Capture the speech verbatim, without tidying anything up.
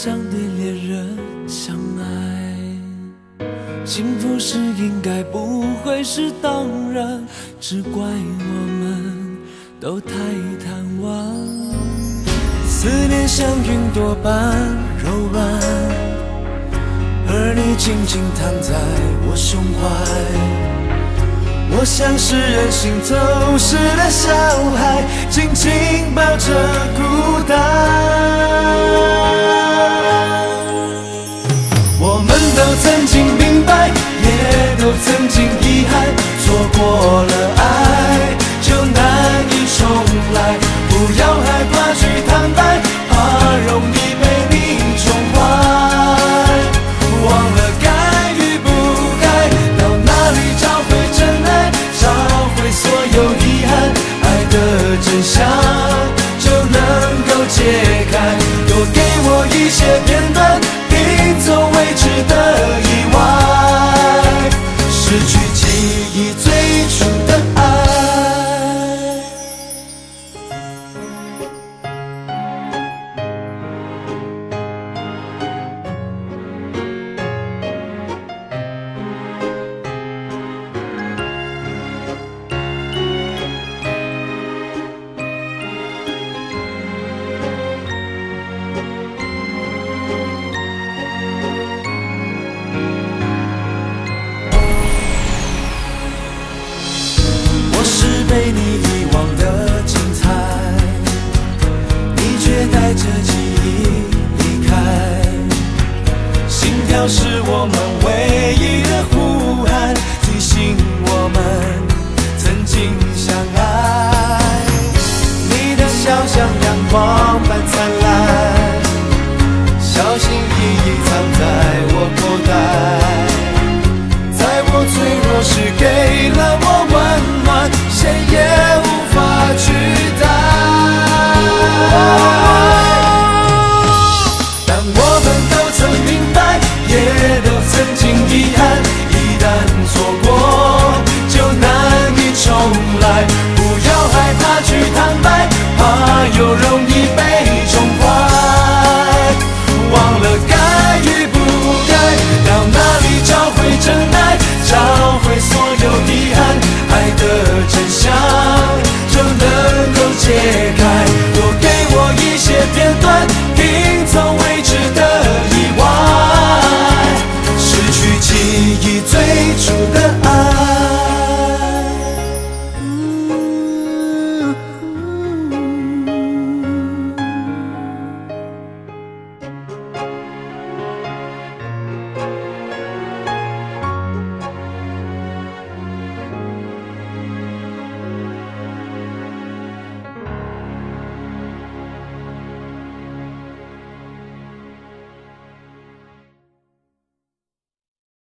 想对恋人相爱，幸福是应该不会是当然，只怪我们都太贪玩。思念像云朵般柔软，而你静静躺在我胸怀。我像是任性走失的小孩，紧紧抱着孤单。我们都曾经明白，也都曾经遗憾，错过了爱就难以重来。不要害怕去坦白，怕容易被你宠坏。忘了该与不该，到哪里找回真爱，找回所有遗憾，爱的真相就能够解开。多给我一些片段，拼凑未知的意外，失去记忆最初的爱。被你遗忘的精彩，你却带着记忆离开。心跳是我们唯一的呼喊，提醒我们曾经相爱。你的笑像阳光般灿烂，小心翼翼藏在我口袋，在我脆弱时给了我温暖，谁也无法取代。但我们都曾明白，也都曾经遗憾，一旦错过就难以重来。